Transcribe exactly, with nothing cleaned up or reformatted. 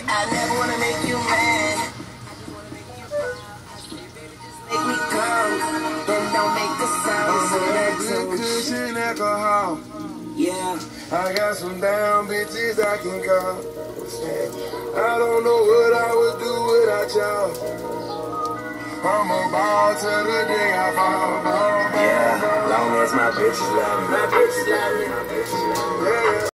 I never wanna make you mad. Make me come, then don't make a sound. I'm on that good cushion alcohol. Yeah. I got some down bitches I can call. I don't know what I would do without y'all. I'm a ball till the day I fall. Ball, ball, Yeah, ball. long as my bitches love me. My bitches love me. My bitches love me. Yeah.